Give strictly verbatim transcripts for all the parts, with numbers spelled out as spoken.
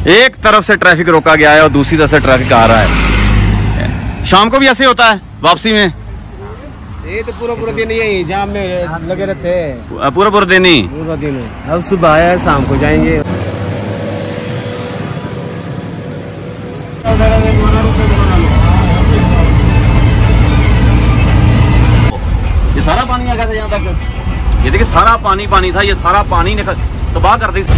एक तरफ से ट्रैफिक रोका गया है और दूसरी तरफ से ट्रैफिक आ रहा है। शाम को भी ऐसे होता है वापसी में? ये तो पूरा पूरा दिन यही जाम में लगे रहते हैं। पूरा पूरा दिन ही? पूरा दिन। अब सुबह आया, शाम को जाएंगे। ये सारा पानी आ गया था यहाँ तक। ये देखिए सारा पानी पानी था, ये सारा पानी ने तबाह कर दी।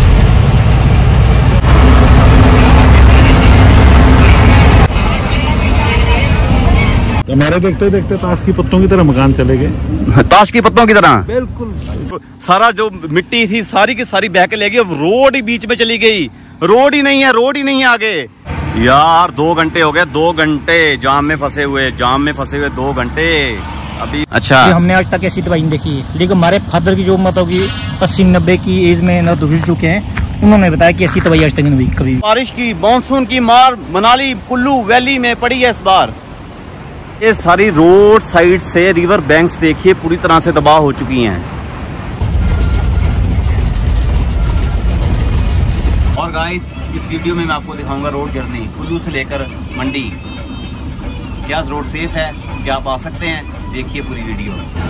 हमारे देखते देखते ताश की पत्तों की तरह मकान चले गए। ताश की पत्तों की तरह बिल्कुल। सारा जो मिट्टी थी सारी की सारी बह के ले गई। रोड ही बीच में चली गई, रोड ही नहीं है, रोड ही नहीं है आगे। यार दो घंटे हो गए, दो घंटे जाम में फंसे हुए, जाम में फंसे हुए दो घंटे अभी। अच्छा, हमने आज तक ऐसी तबाही नहीं देखी, लेकिन हमारे फादर की जो उम्र होगी अस्सी नब्बे की एज में न गुजर चुके हैं, उन्होंने बताया कि ऐसी तबाही आज तक नहीं हुई कभी। बारिश की मानसून की मार मनाली कुल्लू वैली में पड़ी है इस बार। ये सारी रोड साइड से रिवर बैंक्स देखिए पूरी तरह से तबाह हो चुकी हैं। और गाइस इस वीडियो में मैं आपको दिखाऊंगा रोड जर्नी कुल्लू से लेकर मंडी। क्या रोड सेफ है, क्या आप आ सकते हैं? देखिए पूरी वीडियो।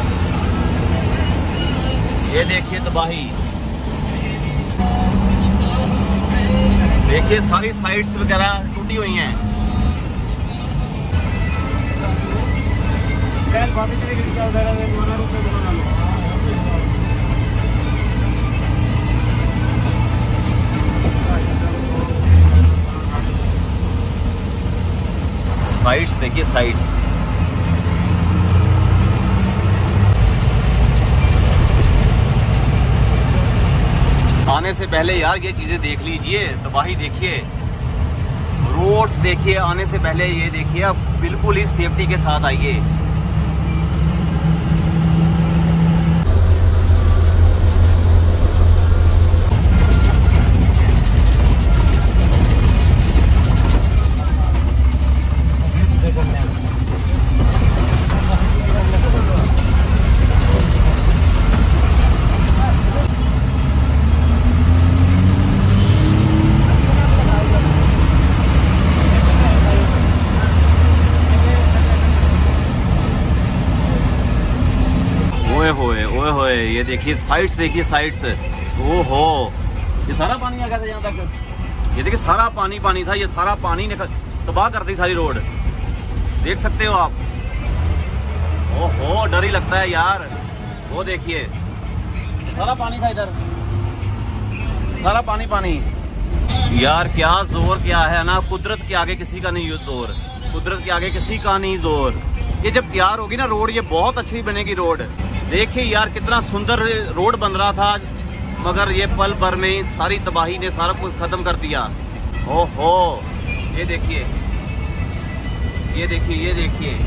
ये देखिए तबाही, देखिए सारी साइड्स वगैरह टूटी हुई हैं। साइड्स देखिए साइड्स। आने से पहले यार ये चीजें देख लीजिए, तबाही देखिए, रोड्स देखिए। आने से पहले ये देखिए, अब बिल्कुल ही सेफ्टी के साथ आइए। ओए होए ओए होए, ये देखिए साइड्स, देखिए साइड्स। ओ हो, ये सारा पानी आ गया था यहाँ तक। ये देखिए सारा पानी पानी था, ये सारा पानी ने तबाह कर दी सारी रोड, देख सकते हो आप। ओहो, डर ही लगता है यार। वो देखिए सारा पानी था इधर, सारा पानी पानी। यार क्या जोर क्या है ना, कुदरत के आगे किसी का नहीं जोर, कुदरत के आगे किसी का नहीं जोर। ये जब तैयार होगी ना रोड, ये बहुत अच्छी बनेगी रोड। देखिए यार कितना सुंदर रोड बन रहा था, मगर ये पल भर में सारी तबाही ने सारा कुछ खत्म कर दिया। ओहो, ये देखिए, ये देखिए, ये देखिए।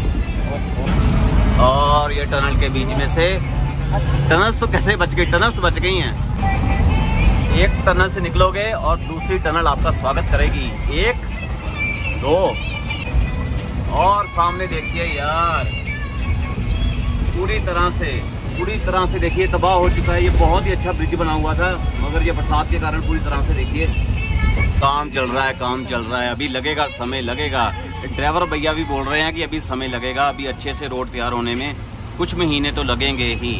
और ये टनल के बीच में से, टनल तो कैसे बच गई, टनल तो बच गई हैं। एक टनल से निकलोगे और दूसरी टनल आपका स्वागत करेगी। एक दो, और सामने देखिए यार पूरी तरह से पूरी तरह से देखिए तबाह हो चुका है। ये बहुत ही अच्छा ब्रिज बना हुआ था, मगर ये बरसात के कारण पूरी तरह से देखिए काम चल रहा है, काम चल रहा है। अभी लगेगा, समय लगेगा। ड्राइवर भैया भी बोल रहे हैं कि अभी समय लगेगा, अभी अच्छे से रोड तैयार होने में कुछ महीने तो लगेंगे ही।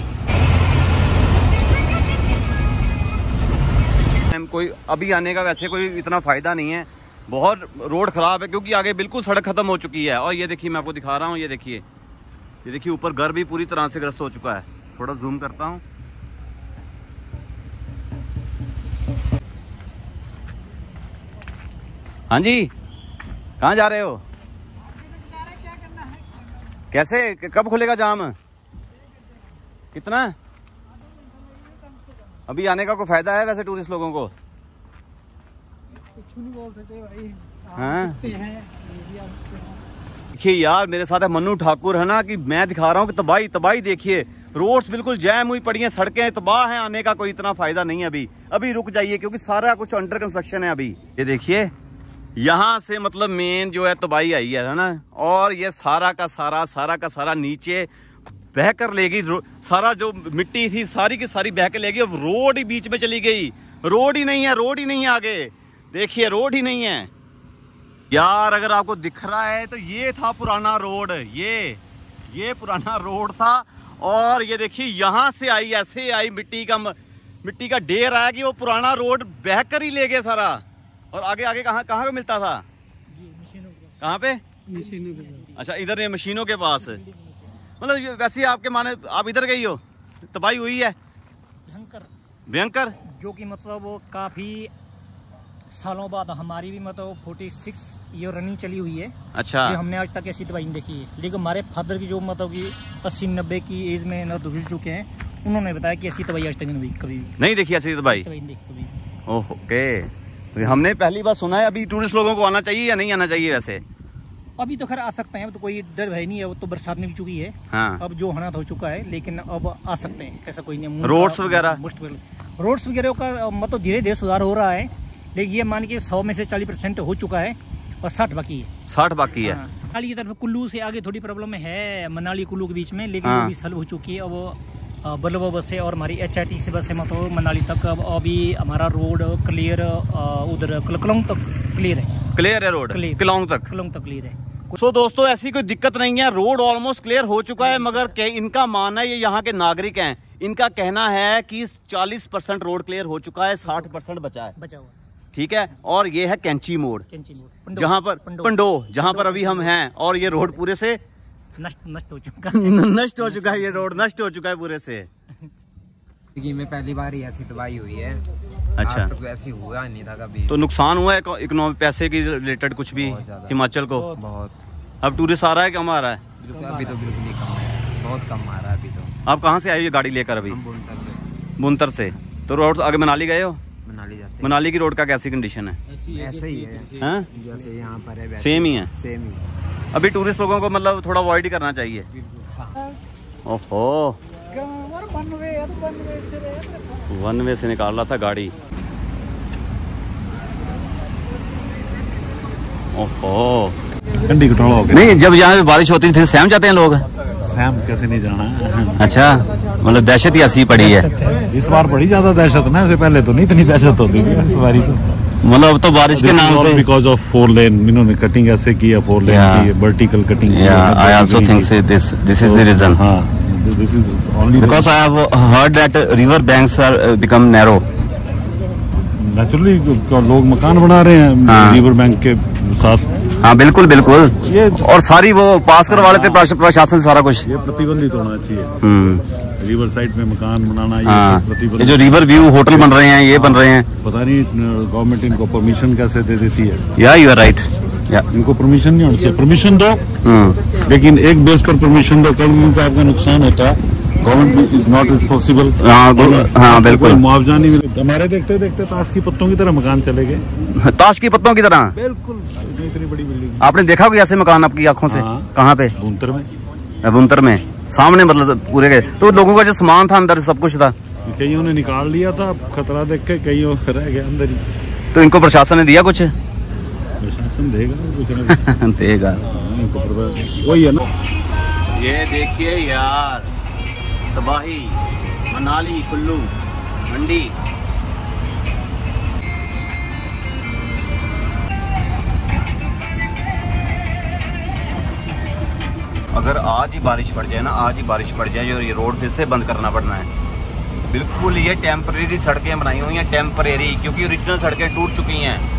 कोई अभी आने का वैसे कोई इतना फायदा नहीं है, बहुत रोड खराब है क्योंकि आगे बिल्कुल सड़क खत्म हो चुकी है। और ये देखिए मैं आपको दिखा रहा हूँ, ये देखिए, ये देखिए ऊपर घर भी पूरी तरह से ग्रस्त हो चुका है। थोड़ा जूम करता हूँ। हाँ जी, कहाँ जा रहे हो? कैसे, कब खुलेगा जाम? कितना अभी आने का कोई फायदा है वैसे टूरिस्ट लोगों को? कुछ नहीं बोल सकते भाई। हाँ देखिए यार, मेरे साथ है मन्नू ठाकुर, है ना, कि मैं दिखा रहा हूँ कि तबाही तबाही देखिए। रोड्स बिल्कुल जैम हुई पड़ी हैं, सड़कें तबाह हैं। आने का कोई इतना फायदा नहीं है अभी। अभी रुक जाइए क्योंकि सारा कुछ अंडर कंस्ट्रक्शन है अभी। ये देखिए यहाँ से मतलब मेन जो है तबाही आई है ना, और ये सारा का सारा सारा का सारा नीचे बह कर लेगी। सारा जो मिट्टी थी सारी की सारी बह के लेगी। अब रोड ही बीच में चली गई, रोड ही नहीं है, रोड ही नहीं है आगे। देखिए रोड ही नहीं है यार। अगर आपको दिख रहा है तो ये था पुराना रोड, ये ये पुराना रोड था। और ये देखिए यहाँ से आई, ऐसे आई, मिट्टी का मिट्टी का ढेर आया कि वो पुराना रोड बह कर ही ले गए सारा। और आगे आगे कहाँ कहाँ पे मिलता था? कहाँ पे? मशीनों के पास। अच्छा, इधर ये मशीनों के पास। मतलब वैसे आपके माने आप इधर गई हो, तबाही हुई है भयंकर भयंकर, जो कि मतलब वो काफ़ी सालों बाद हमारी भी मतलब फोर्टी सिक्स ईयर रनिंग चली हुई है। अच्छा, कि हमने आज तक ऐसी तबाही नहीं देखी है। लेकिन हमारे फादर की जो मतलब कि अस्सी नब्बे की एज में न गुजर चुके हैं, उन्होंने बताया कि ऐसी तबाही आज तक नहीं हुई, कभी भी नहीं देखी ऐसी तबाही। तबाही नहीं देखी कभी। ओके, हमने पहली बार सुना है। अभी टूरिस्ट लोगों को आना चाहिए या नहीं आना चाहिए? वैसे अभी तो खैर आ सकते हैं, अब तो कोई डर भय नहीं है। वो तो बरसात में भी चुकी है। हाँ, अब जो हालात हो चुका है, लेकिन अब आ सकते हैं, ऐसा कोई नहीं। रोड्स वगैरह रोड्स वगैरह का मतलब धीरे धीरे सुधार हो रहा है। लेकिन ये मान के सौ में से चालीस परसेंट हो चुका है और साठ बाकी है। साठ बाकी है। मनाली की तरफ कुल्लू से आगे थोड़ी प्रॉब्लम है, मनाली कुल्लू के बीच में, लेकिन हाँ। वो भी सॉल्व हो चुकी है। अब बल्लभा बस है और हमारी एच आई टी सी बस है मतलब मनाली तक। अब अभी हमारा रोड क्लियर, उधर क्लोंग तक क्लियर है। क्लियर है रोड, क्लोंग तक क्लोंग तक क्लियर है। सो दोस्तों, ऐसी कोई दिक्कत नहीं है, रोड ऑलमोस्ट क्लियर हो चुका है। मगर के इनका मानना है, ये यहाँ के नागरिक हैं, इनका कहना है कि चालीस परसेंट रोड क्लियर हो चुका है, साठ परसेंट बचा है। बचा हुआ, ठीक है। और ये है कैंची मोड़, कैंची मोड़, जहाँ पर पंडो, जहाँ पर अभी हम हैं। और ये रोड पूरे से नष्ट नष्ट हो चुका नष्ट हो चुका है। ये रोड नष्ट हो चुका है पूरे से। में पहली बार ही ऐसी तबाही हुई है। अच्छा, आज तक तो ऐसी हुआ नहीं था कभी। तो नुकसान हुआ है इकोनॉमी, पैसे की रिलेटेड कुछ भी हिमाचल को? बहुत। अब टूरिस्ट आ रहा है, कम आ रहा है? अभी तो बिल्कुल ही कम है, बहुत कम आ रहा है अभी तो। आप कहाँ से आए हो गाड़ी लेकर? अभी हम बुनतर से। बुनतर से। तो रोड आगे मनाली गए हो? मनाली जाते मनाली की रोड का कैसी कंडीशन है? ऐसे ही है, हैं? जैसे यहाँ पर है वैसे सेम ही है। सेम ही। अभी टूरिस्ट लोगों को मतलब थोड़ा अवॉइड ही करना चाहिए। ओहो, वन वे से निकाल रहा था गाड़ी। ओहो, ठंडी कटोला हो गया। नहीं, जब यहाँ पे बारिश होती है फिर सहम जाते हैं लोग। सहम कैसे नहीं जाना। अच्छा, मतलब दहशत ही ऐसी पड़ी है इस बार बड़ी ज्यादा दहशत ना, इससे पहले तो नहीं इतनी दहशत होती थी इस बारी तो। मतलब अब तो बारिश के नाम से बिकॉज ऑफ फोर लेन, इन्होंने कटिंग ऐसे की है, फोर लेन की vertical cutting. I also think so this this is the reason. हाँ, this is only because I have heard that river banks are become narrow. Naturally लोग मकान बना रहे हैं हाँ। रिवर बैंक के साथ। हाँ बिल्कुल बिल्कुल, ये और सारी वो पास करवा लेते प्रशासन से सारा कुछ। ये प्रतिबंधित होना चाहिए। हम्म, रिवर साइड में मकान बनाना, ये हाँ, सब ये प्रतिबंधित। जो रिवर व्यू होटल बन रहे हैं, ये बन रहे हैं, पता नहीं गवर्नमेंट इनको परमिशन कैसे दे देती है। या यू आर राइट, या इनको परमिशन नहीं होनी चाहिए। परमिशन दो, हम्म, लेकिन एक बेस पर परमिशन दो, कल उनका आपका नुकसान होता है। Government is not responsible. हाँ बिल्कुल, मुआवजा नहीं मिले। हमारे देखते देखते ताश की पत्तों की तरह मकान चले गए, ताश की पत्तों की तरह। बिल्कुल इतनी बड़ी बिल्डिंग। आपने देखा कोई ऐसे मकान आपकी आंखों से? हाँ। कहाँ पे? बुनतर में। बुनतर में सामने, मतलब पूरे गए। तो लोगों का जो सामान था अंदर सब कुछ था, कईयों ने निकाल लिया था खतरा देख के, कईयों रह गया अंदर ही। तो इनको प्रशासन ने दिया कुछ? प्रशासन देगा कुछ ना कुछ। देगा। हाँ, इनको पता- वही है ना। ये देखिए यार, तबाही, मनाली कुल्लू मंडी। अगर आज ही बारिश पड़ जाए ना, आज ही बारिश पड़ जाए और ये रोड फिर से बंद करना पड़ना है। बिल्कुल, ये टेम्परेरी सड़कें बनाई हुई हैं, टेम्परेरी, क्योंकि ओरिजिनल सड़कें टूट चुकी हैं।